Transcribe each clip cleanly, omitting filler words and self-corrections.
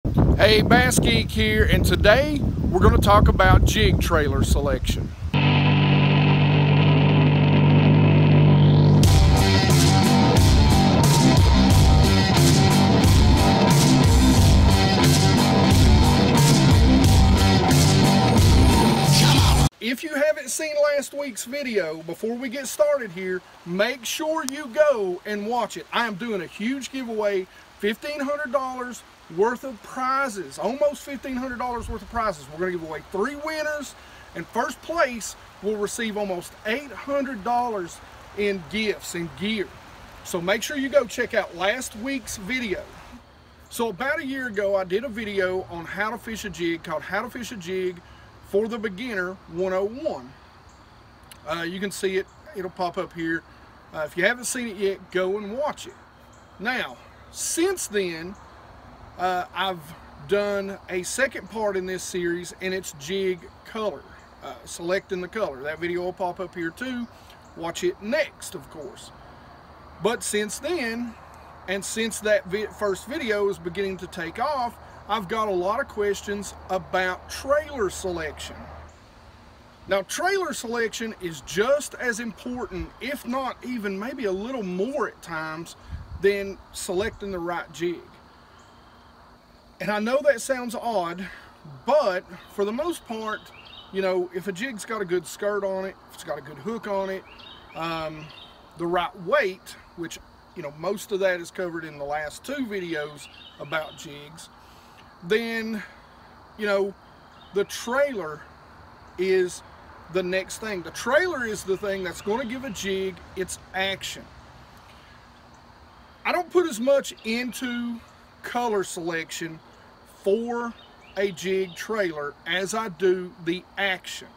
Hey, Bass Geek here, and today we're going to talk about jig trailer selection. If you haven't seen last week's video, before we get started here, make sure you go and watch it. I am doing a huge giveaway, $1,500 worth of prizes, almost $1,500 worth of prizes. We're going to give away 3 winners, and first place will receive almost $800 in gifts and gear. So make sure you go check out last week's video. So about a year ago, I did a video on how to fish a jig called How to Fish a Jig for the Beginner 101. You can see it, it'll pop up here. If you haven't seen it yet, go and watch it. Now, since then, I've done a second part in this series, and it's jig color, selecting the color. That video will pop up here too. Watch it next, of course. But since then, and since that first video is beginning to take off, I've got a lot of questions about trailer selection. Now, trailer selection is just as important, if not even maybe a little more at times, than selecting the right jig. And I know that sounds odd, but for the most part, you know, if a jig's got a good skirt on it, if it's got a good hook on it, the right weight, which, you know, most of that is covered in the last 2 videos about jigs, then, you know, the trailer is the next thing. The trailer is the thing that's going to give a jig its action. I don't put as much into color selection for a jig trailer as I do the action.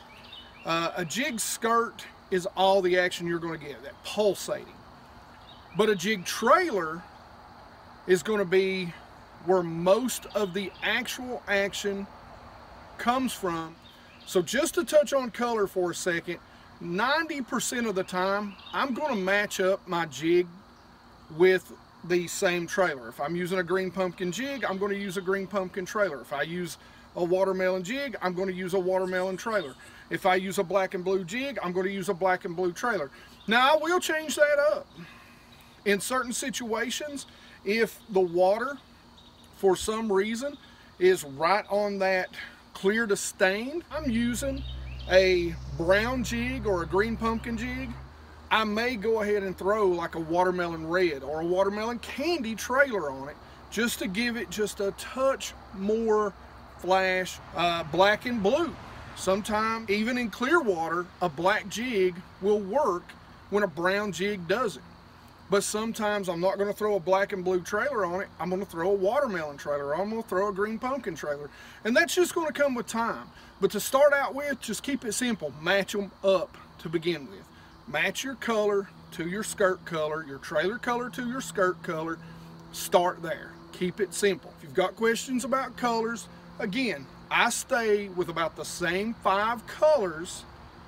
A jig skirt is all the action you're going to get, that pulsating. But a jig trailer is going to be where most of the actual action comes from. So just to touch on color for a second, 90% of the time I'm going to match up my jig with the same trailer. If I'm using a green pumpkin jig, I'm going to use a green pumpkin trailer. If I use a watermelon jig, I'm going to use a watermelon trailer. If I use a black and blue jig, I'm going to use a black and blue trailer. Now, I will change that up. In certain situations, if the water for some reason is right on that clear to stain, I'm using a brown jig or a green pumpkin jig, I may go ahead and throw like a watermelon red or a watermelon candy trailer on it, just to give it just a touch more flash. Black and blue, sometimes even in clear water, a black jig will work when a brown jig doesn't. But sometimes I'm not going to throw a black and blue trailer on it. I'm going to throw a watermelon trailer, or I'm going to throw a green pumpkin trailer. And that's just going to come with time. But to start out with, just keep it simple. Match them up to begin with. Match your color to your skirt color, your trailer color to your skirt color. Start there. Keep it simple. If you've got questions about colors, again, I stay with about the same 5 colors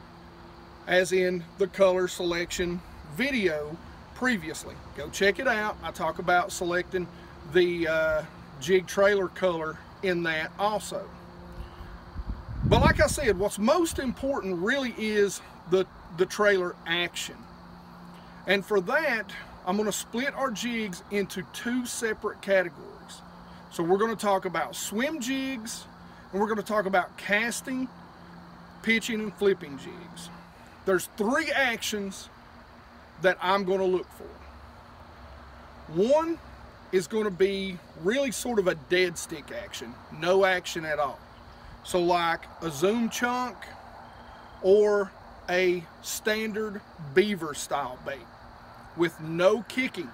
as in the color selection video previously. Go check it out. I talk about selecting the jig trailer color in that also. But like I said, what's most important really is the trailer action. And for that, I'm going to split our jigs into 2 separate categories. So we're going to talk about swim jigs, and we're going to talk about casting, pitching, and flipping jigs. There's 3 actions that I'm going to look for. One is going to be really sort of a dead stick action, no action at all. So like a zoom chunk or a standard beaver style bait with no kicking.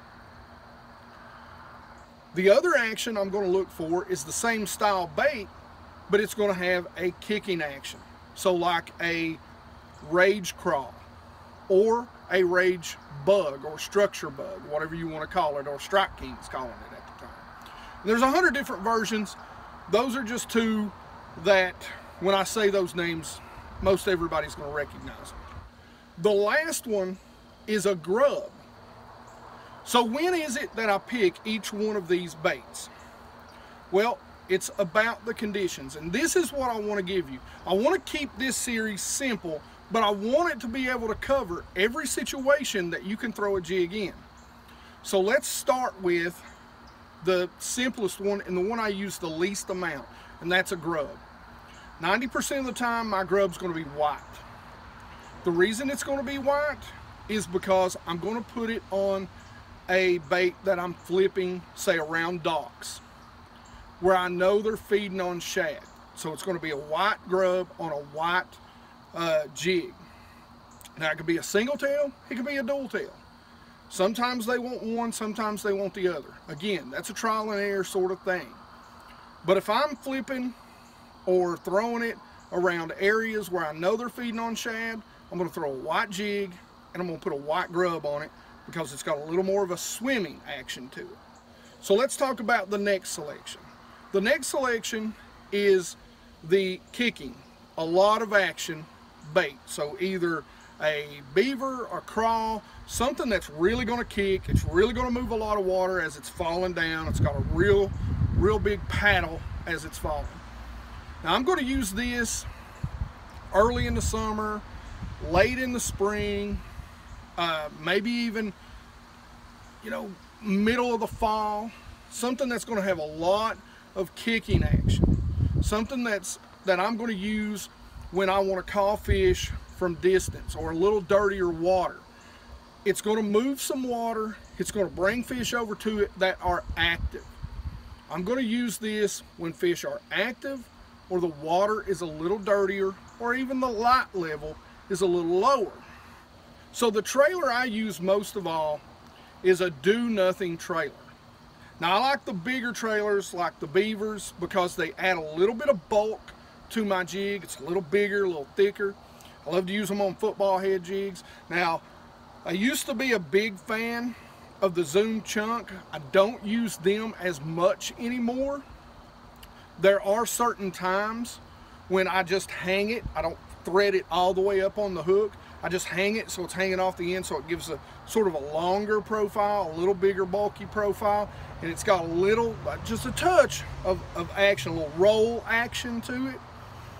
The other action I'm going to look for is the same style bait, but it's going to have a kicking action. So like a rage crawl or a rage bug or structure bug, whatever you want to call it, or Strike King's calling it at the time. And there's 100 different versions. Those are just 2 that when I say those names, most everybody's going to recognize them. The last one is a grub. So when is it that I pick each one of these baits? Well, it's about the conditions, and this is what I want to give you. I want to keep this series simple, but I want it to be able to cover every situation that you can throw a jig in. So let's start with the simplest one and the one I use the least amount, and that's a grub. 90% of the time my grub's going to be white. The reason it's going to be white is because I'm going to put it on a bait that I'm flipping, say around docks, where I know they're feeding on shad. So it's going to be a white grub on a white jig. Now it could be a single tail, it could be a dual tail. Sometimes they want one, sometimes they want the other. Again, that's a trial and error sort of thing. But if I'm flipping or throwing it around areas where I know they're feeding on shad, I'm going to throw a white jig and I'm going to put a white grub on it because it's got a little more of a swimming action to it. So let's talk about the next selection. The next selection is the kicking, a lot of action bait. So either a beaver or crawl, something that's really going to kick, it's really going to move a lot of water as it's falling down. It's got a real big paddle as it's falling. Now I'm going to use this early in the summer, late in the spring, maybe even, you know, middle of the fall. Something that's going to have a lot of kicking action. Something that I'm going to use when I want to call fish from distance or a little dirtier water. It's going to move some water. It's going to bring fish over to it that are active. I'm going to use this when fish are active or the water is a little dirtier or even the light level is a little lower. So the trailer I use most of all is a do-nothing trailer. Now I like the bigger trailers like the beavers because they add a little bit of bulk to my jig. It's a little bigger, a little thicker. I love to use them on football head jigs. Now I used to be a big fan of the Zoom chunk. I don't use them as much anymore. There are certain times when I just hang it. I don't thread it all the way up on the hook. I just hang it so it's hanging off the end, so it gives a sort of a longer profile, a little bigger bulky profile, and it's got a little, just a touch of action, a little roll action to it.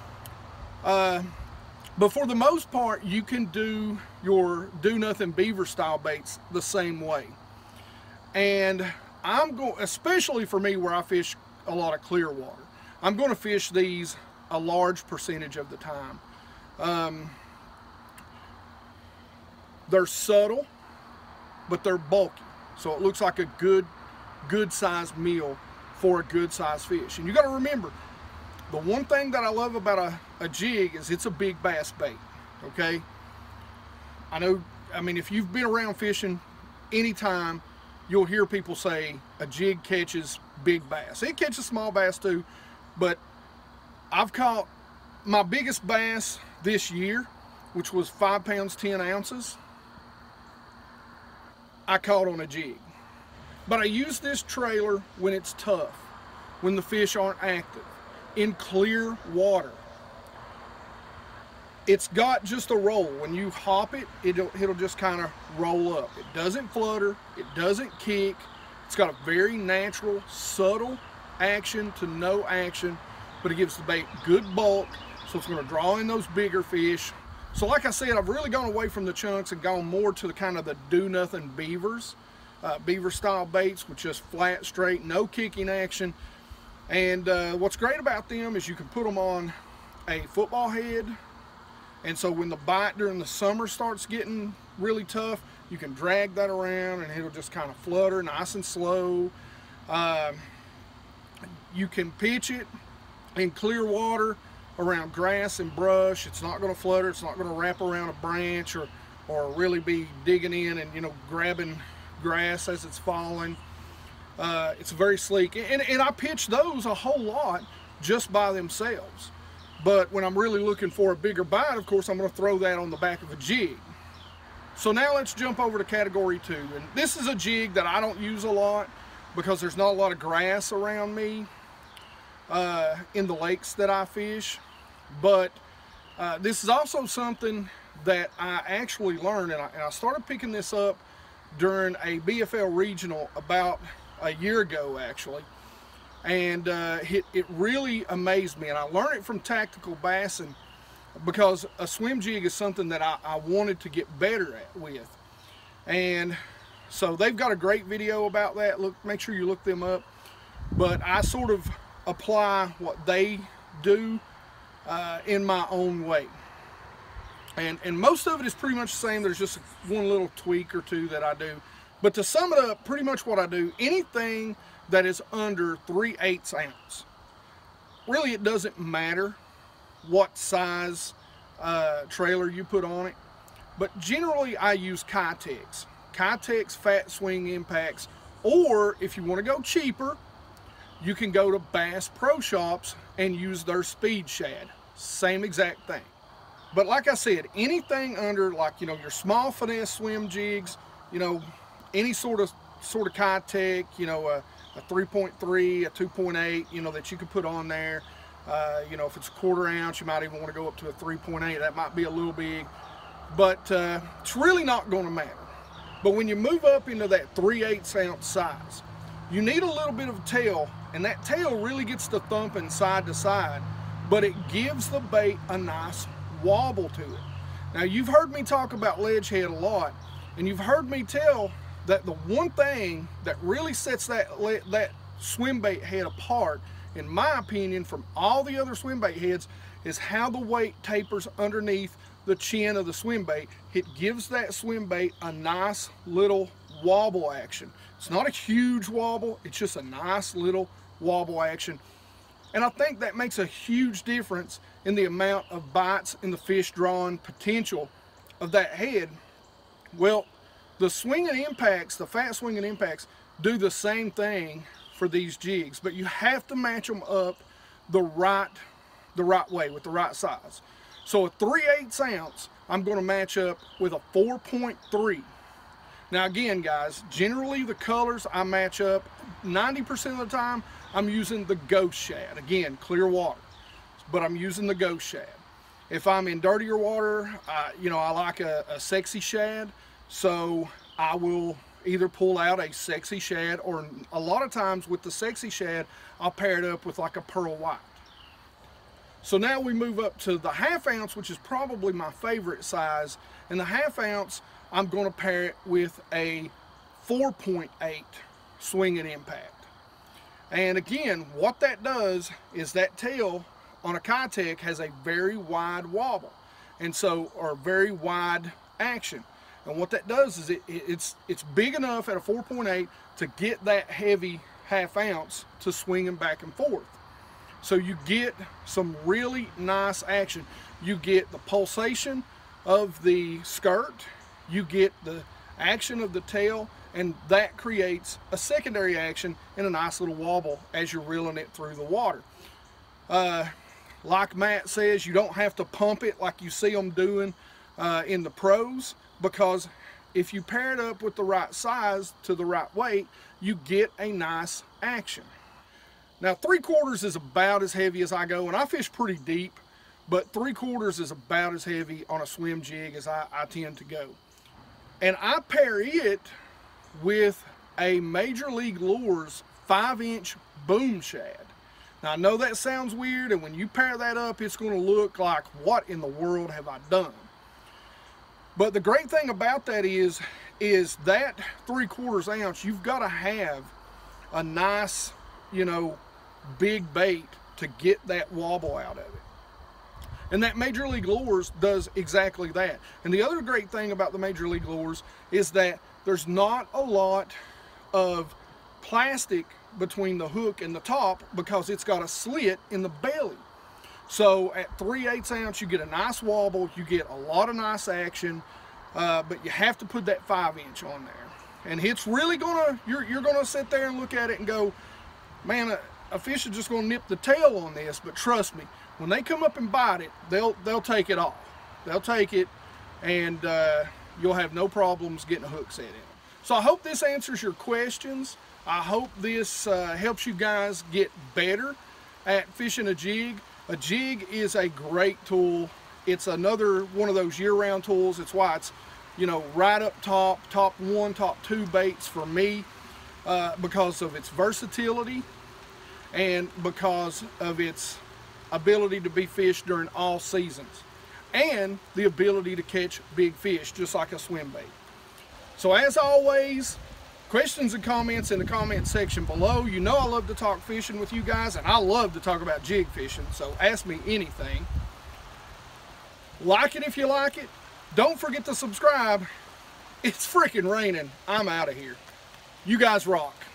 But for the most part, you can do your do-nothing beaver style baits the same way. And I'm going, especially for me where I fish a lot of clear water, I'm going to fish these a large percentage of the time. They're subtle, but they're bulky. So it looks like a good sized meal for a good sized fish. And you got to remember, the one thing that I love about a jig is it's a big bass bait, okay? I mean, if you've been around fishing anytime, you'll hear people say a jig catches big bass. It catches small bass too, but I've caught my biggest bass this year, which was 5 pounds 10 ounces. I caught on a jig. But I use this trailer when it's tough, when the fish aren't active, in clear water. It's got just a roll. When you hop it, it'll just kind of roll up. It doesn't flutter, it doesn't kick. It's got a very natural, subtle action to no action, but it gives the bait good bulk, so it's going to draw in those bigger fish. So like I said, I've really gone away from the chunks and gone more to the kind of the do-nothing beavers, beaver style baits with just flat, straight, no kicking action. And what's great about them is you can put them on a football head, and so when the bite during the summer starts getting really tough, you can drag that around and it'll just kind of flutter nice and slow. You can pitch it in clear water around grass and brush. It's not going to flutter, it's not going to wrap around a branch or really be digging in and, you know, grabbing grass as it's falling. It's very sleek, and I pitch those a whole lot just by themselves. But when I'm really looking for a bigger bite, of course, I'm going to throw that on the back of a jig. So now let's jump over to category 2. And this is a jig that I don't use a lot because there's not a lot of grass around me in the lakes that I fish. But this is also something that I actually learned, and I started picking this up during a BFL regional about a year ago actually. And it really amazed me. And I learned it from tactical bassing because a swim jig is something that I wanted to get better at with. And so they've got a great video about that. Look, make sure you look them up. But I sort of apply what they do in my own way. And most of it is pretty much the same. There's just one little tweak or two that I do. But to sum it up, pretty much what I do, anything that is under 3/8 ounce, really it doesn't matter what size trailer you put on it, but generally I use Keitech's fat swing impacts, or if you want to go cheaper, you can go to Bass Pro Shops and use their Speed Shad, same exact thing. But like I said, anything under, like, you know, your small finesse swim jigs, you know, any sort of Keitech, you know, a 3.3, a 2.8, you know, that you could put on there. You know, if it's a 1/4 ounce, you might even want to go up to a 3.8. That might be a little big, but it's really not going to matter. But when you move up into that 3/8 ounce size, you need a little bit of tail, and that tail really gets to thumping side to side, but it gives the bait a nice wobble to it. Now, you've heard me talk about ledge head a lot, and you've heard me tell that the one thing that really sets that swim bait head apart, in my opinion, from all the other swim bait heads, is how the weight tapers underneath the chin of the swim bait. It gives that swim bait a nice little wobble action. It's not a huge wobble, it's just a nice little wobble action. And I think that makes a huge difference in the amount of bites and the fish drawing potential of that head. Well, the swinging impacts, the fat swinging impacts, do the same thing for these jigs, but you have to match them up the right way, with the right size. So a 3/8 ounce, I'm going to match up with a 4.3. Now again, guys, generally the colors I match up 90% of the time. I'm using the Ghost Shad. Again, clear water, but I'm using the Ghost Shad. If I'm in dirtier water, you know, I like a sexy shad, so I will either pull out a sexy shad, or a lot of times with the sexy shad, I'll pair it up with like a pearl white. So now we move up to the 1/2 ounce, which is probably my favorite size. And the 1/2 ounce, I'm going to pair it with a 4.8 swinging impact. And again, what that does is that tail on a Keitech has a very wide wobble, and so, or very wide action. And what that does is it's big enough at a 4.8 to get that heavy 1/2 ounce to swinging back and forth. So you get some really nice action. You get the pulsation of the skirt, you get the action of the tail, and that creates a secondary action and a nice little wobble as you're reeling it through the water. Like Matt says, you don't have to pump it like you see them doing in the pros, because if you pair it up with the right size to the right weight, you get a nice action. Now 3/4 is about as heavy as I go, and I fish pretty deep, but 3/4 is about as heavy on a swim jig as I tend to go. And I pair it with a Major League Lures 5-inch boom shad. Now I know that sounds weird, and when you pair that up, it's going to look like, what in the world have I done? But the great thing about that is that 3/4 ounce, you've got to have a nice, you know, big bait to get that wobble out of it. And that Major League Lures does exactly that. And the other great thing about the Major League Lures is that there's not a lot of plastic between the hook and the top, because it's got a slit in the belly. So at 3/8 ounce, you get a nice wobble, you get a lot of nice action, but you have to put that 5-inch on there. And it's really gonna, you're gonna sit there and look at it and go, man, a fish is just gonna nip the tail on this. But trust me, when they come up and bite it, they'll take it off. They'll take it, and you'll have no problems getting a hook set in. So I hope this answers your questions. I hope this helps you guys get better at fishing a jig. A jig is a great tool. It's another one of those year-round tools. It's why it's, you know, right up top 1, top 2 baits for me, because of its versatility. and because of its ability to be fished during all seasons, and the ability to catch big fish just like a swim bait. So as always, questions and comments in the comment section below. You know I love to talk fishing with you guys, and I love to talk about jig fishing, so ask me anything. Like it if you like it. Don't forget to subscribe. It's freaking raining. I'm out of here. You guys rock.